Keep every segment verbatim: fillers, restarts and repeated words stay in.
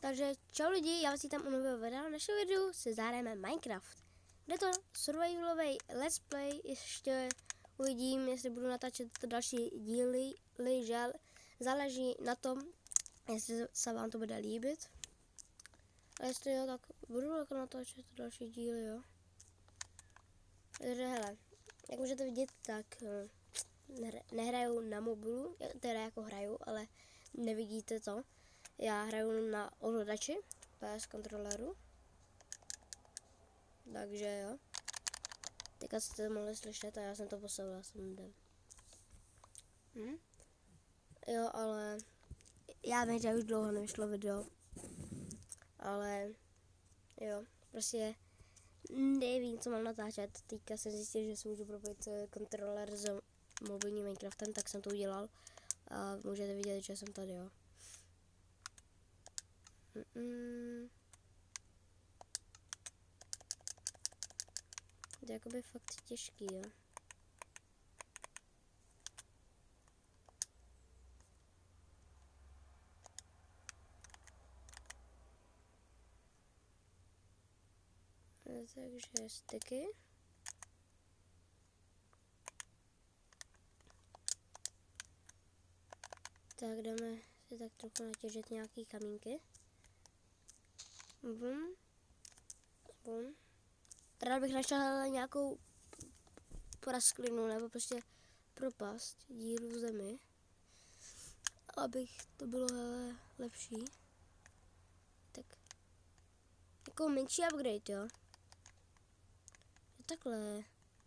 Takže čau lidi, já vás vítám u nového videa. V našem videu se zahrajeme Minecraft. Bude to survivalový let's play, ještě uvidím, jestli budu natáčet to další díly, žel, záleží na tom, jestli se vám to bude líbit. A jestli jo, tak budu jako natáčet to další díly, jo. Takže hele, jak můžete vidět, tak nehraju na mobilu, teda jako hraju, ale nevidíte to. Já hraju na ovladači P S kontroleru. Takže jo. Teďka jste to mohli slyšet a já jsem to poslala sem jde. Hm? Jo, ale já vím, že už dlouho nevyšlo video. Ale jo, prostě nevím, co mám natáčet. Teďka jsem zjistil, že si můžu propojit kontroler s mobilním Minecraftem, tak jsem to udělal. A můžete vidět, že jsem tady, jo. Mm-mm. To je jakoby fakt těžký, jo. Takže styky. Tak jdeme si tak trochu natěžit nějaký kamínky. Bum. Bum. Rád bych našel nějakou prasklinu nebo prostě propast, díru v zemi, abych to bylo hele, lepší. Tak jako menší upgrade, jo. Takhle.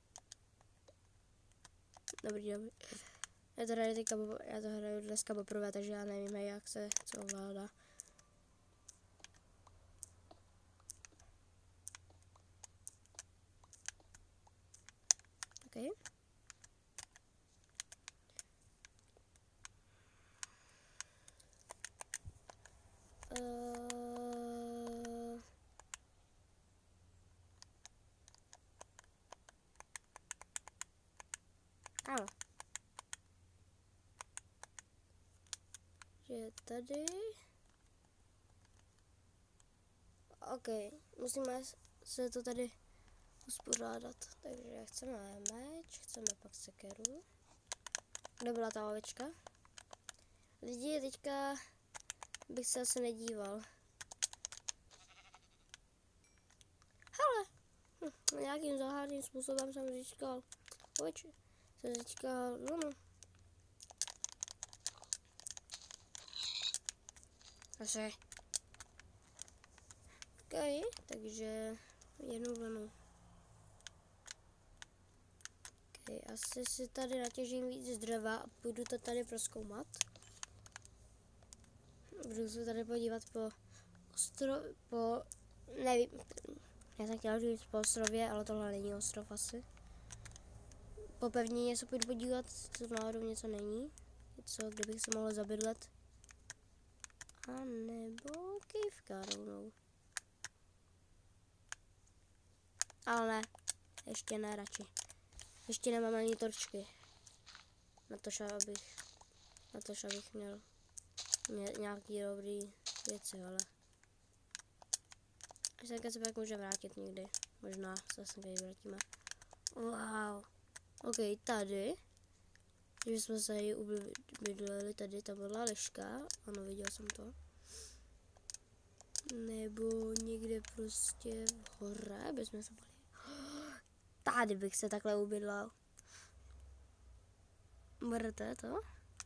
Dobrý, dobrý. Já to hraju teďka, já to hraju dneska poprvé, takže já nevím, jak se co ovládá. Okay. Uh... Ano. Že tady. OK, musíme se to tady uspořádat. Takže chceme meč, chceme pak sekeru. Kde byla ta ovečka? Lidi, teďka bych se asi nedíval. Hele, hm, nějakým záhadným způsobem jsem získal oveči. Jsem získal, no no. Asi. OK, takže jednu vlnu. Okay, asi si tady natěžím víc dřeva a půjdu to tady prozkoumat. Budu se tady podívat po ostrov, po, nevím, já jsem chtěla říct po ostrově, ale tohle není ostrov asi. Po pevnině se půjdu podívat, co náhodou něco není, něco, kde bych se mohl zabydlet. A nebo kejvka rovnou. Ale ne, ještě ne radši. Ještě nemám ani torčky. Na to, abych, na to, abych měl ně, nějaký dobrý věci, ale až se pak může vrátit někdy. Možná se sem tady vrátíme. Wow. OK, tady. Když jsme se ji ubydleli, tady tam byla liška. Ano, viděl jsem to. Nebo někde prostě v hore, bychom se byli. Tady bych se takhle ubydlel. Berete to?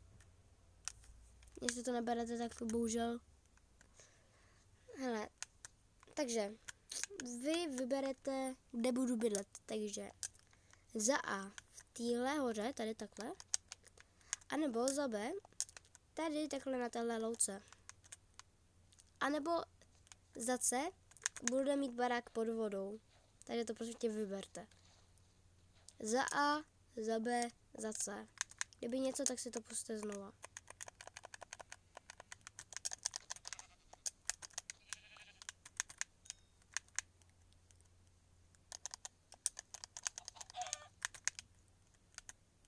Jestli to neberete, tak to bohužel. Hele, takže vy vyberete, kde budu bydlet. Takže za A v téhle hoře, tady takhle. A nebo za B, tady takhle na téhle louce. A nebo za C, bude mít barák pod vodou. Takže to prostě vyberte. Za A, za B, za C. Kdyby něco, tak si to pusťte znova.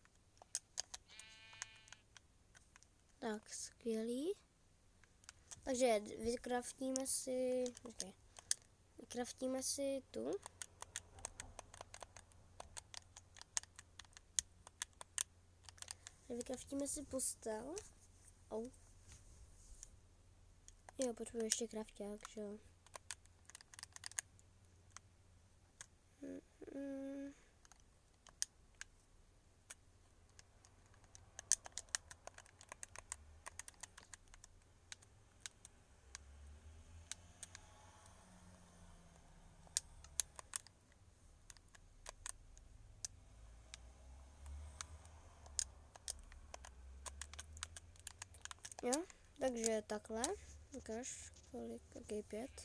Tak, skvělý. Takže vykraftíme si, okay. vykraftíme si tu. Vykraftíme si postel. Oh. Jo, potřebuji ještě krafťák, že jo. Mm-mm. Jo, takže takhle. Ukaž, kolik, ok, pět.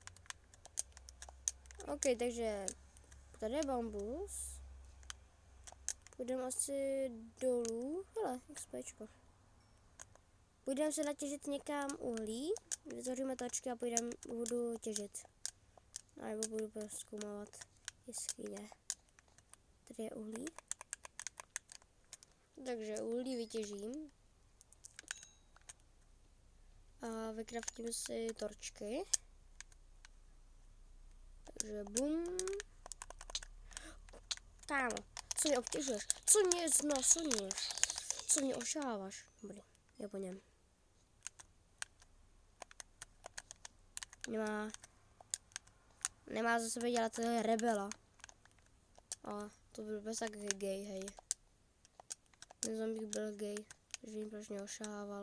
Ok, takže tady je bambus. Půjdeme asi dolů. Hele, XPčko. Půjdeme se natěžit někam uhlí. Vytvoříme tačky a půjdeme, budu těžit. A nebo budu prozkoumávat jeskyně. Tady je uhlí. Takže uhlí vytěžím. A vykraftím si torčky. Takže bum. Kámo, co mě obtěžuješ? Co mě znásilňuješ? Co mě ošáváš? Dobrý, je po něm. Nemá... Nemá za sebe dělat rebela. A to byl bez tak gay, hej. Ten zombík byl gay, takže jim proč mě ošával.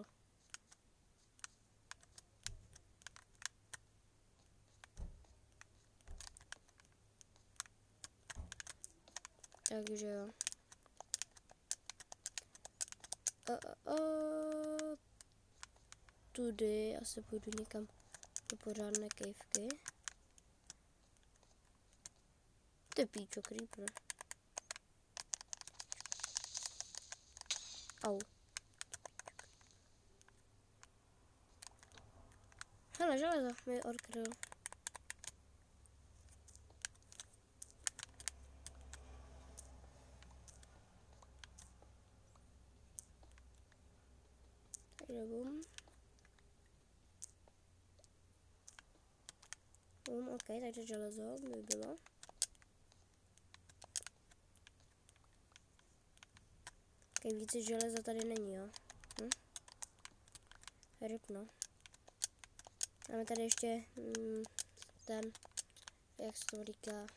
Takže jo. Uh, uh, uh. Tudy asi půjdu někam do pořádné kejvky. To je píčo, creeper. Au. Hele, železo mi odkryl. Takže bum. Bum, ok, takže železo by bylo. Ok, více železa tady není, jo. Hm? Rypno. Máme tady ještě mm, ten, jak se to říká,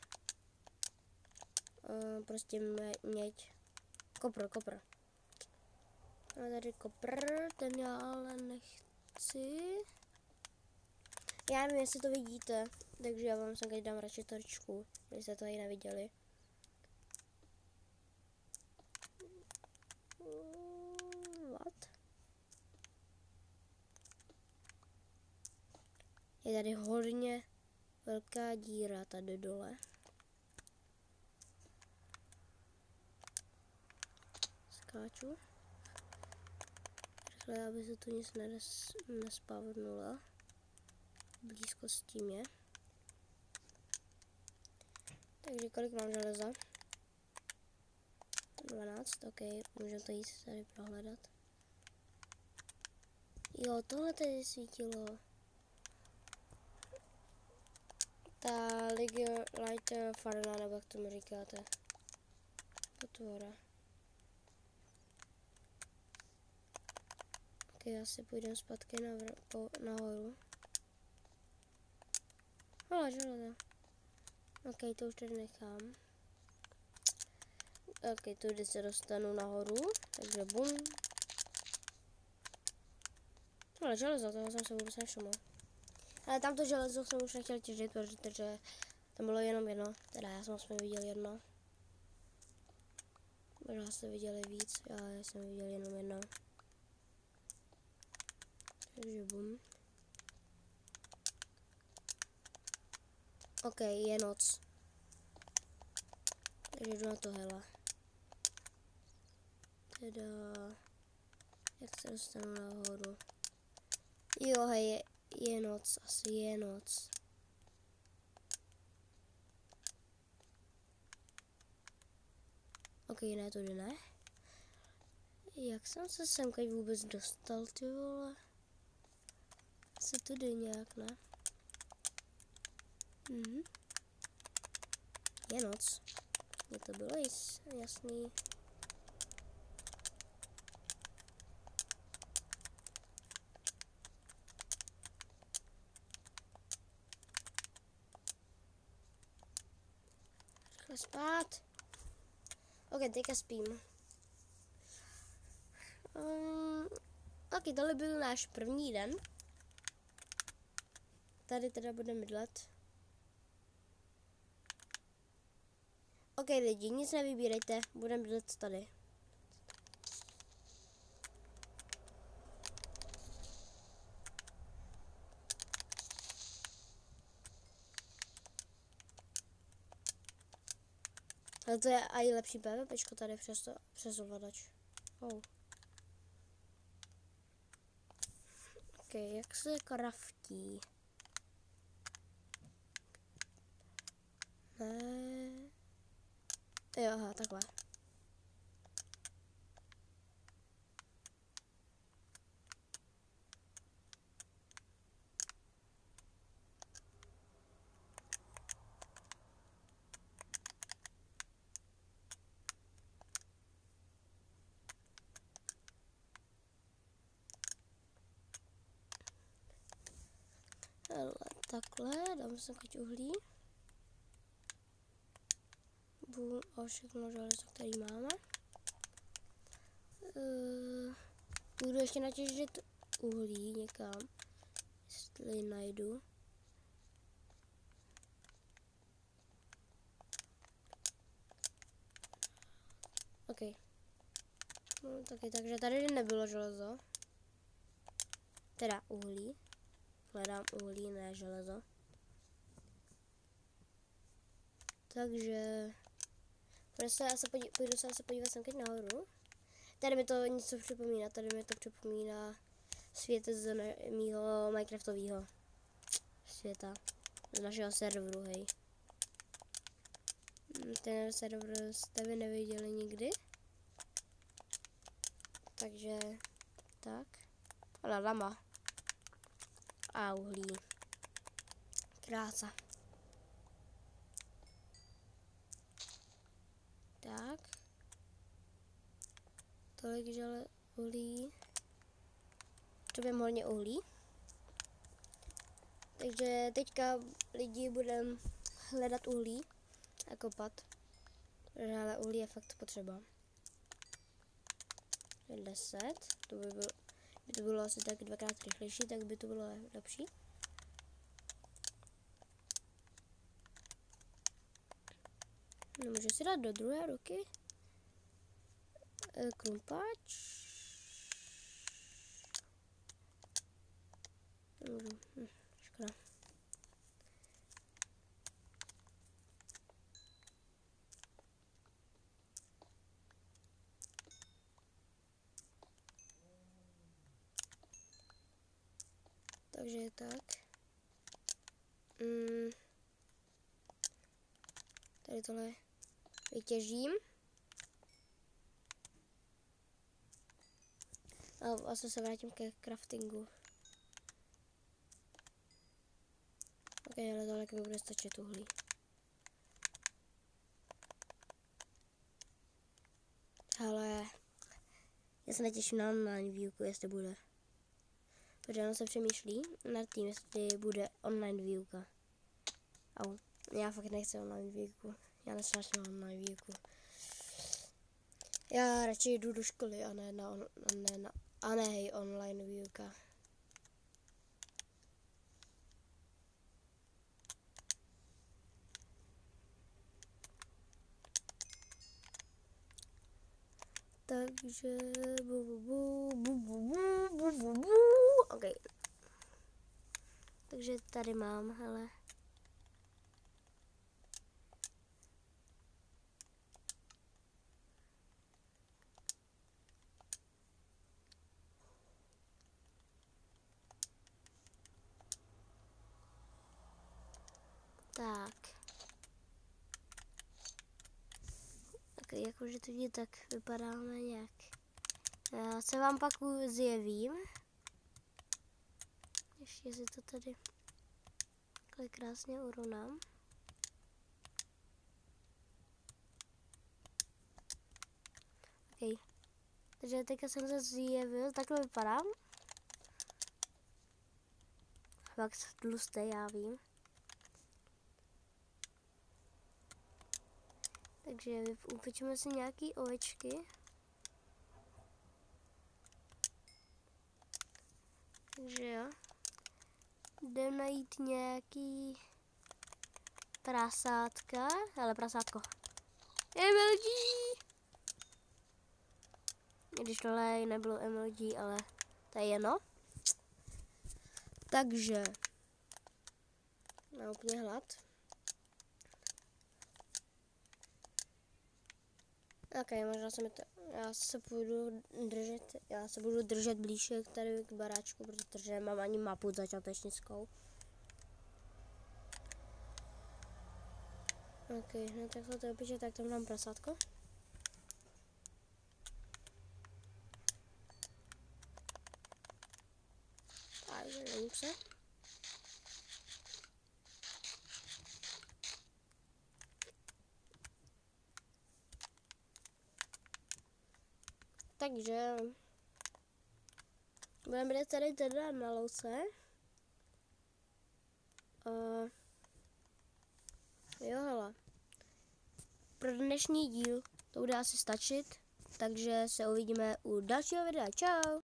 uh, prostě měď. Kopr, kopr. Máme tady kopr, ten já ale nechci. Já nevím, jestli to vidíte, takže já vám sem dám radši torčku, když jste to tady neviděli. What? Je tady hodně velká díra tady dole. Skáču. Rychle, aby se tu nic nes nespavnulo. Blízkosti mě. Takže kolik mám železa? dvanáct, ok, můžeme to jít tady prohledat. Jo, tohle tady svítilo. Ta Lighter farma, nebo jak tomu říkáte. Potvora. Ok, asi půjdeme zpátky nahoru. Hele, železo. Ok, to už tady nechám. Ok, tudy se dostanu nahoru, takže bum. Ale železo, toho jsem se vůbec nevšiml. Ale tamto železo jsem už nechtěl těžit, protože tam bylo jenom jedno. Teda já jsem aspoň viděl jedno. Možná jste viděli víc, já jsem viděl jenom jedno. Takže bum. Ok, je noc. Takže jdu na to, hele. Teda, jak se dostanu nahoru? Jo, hej, je, je noc, asi je noc. Ok, ne, tudy ne. Jak jsem se semka vůbec dostal, ty vole? se tudy nějak, ne? Mhm. Je noc. Je to bylo jis, jasný. Rychle spát. Ok, teďka spím. Um, ok, tohle byl náš první den. Tady teda budeme bydlet. Ok lidi, nic nevybírejte, budeme bydlet tady. Ale to je i lepší PvPčko tady přes, to, přes ovladač. Oh. Ok, jak se kraftí? Ne. Jo, aha, takhle. Hele, takhle, dám sem kať uhlí. Bůh, a všechno železo, který máme. Uh, budu ještě natěžit uhlí někam, jestli najdu. OK. No, taky, takže tady nebylo železo. Teda uhlí. Hledám uhlí, ne železo. Takže půjdu se asi podívat, půjdu se asi podívat sem nahoru. Tady mi to něco připomíná, tady mi to připomíná svět z mýho Minecraftového světa. Z našeho serveru, hej. Ten server jste vy neviděli nikdy. Takže, tak. Ale lama. A uhlí. Krása. Tak. Tolik žele uhlí. Potřebujeme hodně uhlí. Takže teďka lidi budeme hledat uhlí a kopat. Ale uhlí je fakt potřeba. deset. To by bylo, by to bylo asi tak dvakrát rychlejší, tak by to bylo lepší. Nemůžu si dát do druhé ruky. E, krumpáč. Nemůžu. Hm, škoda. Takže tak. Mm. Tady tohle vytěžím. A vlastně se vrátím ke craftingu. Ok, ale tohle mi bude stačit uhlí. Ale já se netěším na online výuku, jestli bude. Protože ono se přemýšlí nad tím, jestli bude online výuka. Au, já fakt nechci online výuku. Já nesnáším online výuku. Já radši jdu do školy a ne na, on, a ne na a ne hej, online výuka. Takže bu, bu, bu, bu, bu, bu, bu, bu. OK. Takže tady mám, hele. Tak. Tak jakože to vidíte, tak vypadáme nějak. Já se vám pak zjevím. Ještě si to tady takhle krásně urovnám. Okay. Takže teďka jsem se zjevil, takhle vypadám. Fakt tlustý, já vím. Takže upečeme si nějaký ovečky. Takže jo. Jdem najít nějaký prasátka, ale prasátko. M L G! Když tohle nebylo M L G, ale to je jedno. Takže mám úplně hlad. Ok, možná se mi to, já se budu držet, já se budu držet blíže k tady k baráčku, protože nemám ani mapu začátečnickou. Ok, no tak se to opíše, tak tam dám prasátko. Takže nevím se. Takže budeme být tady teda na louce. Uh, jo, hele. Pro dnešní díl to bude asi stačit, takže se uvidíme u dalšího videa. Čau!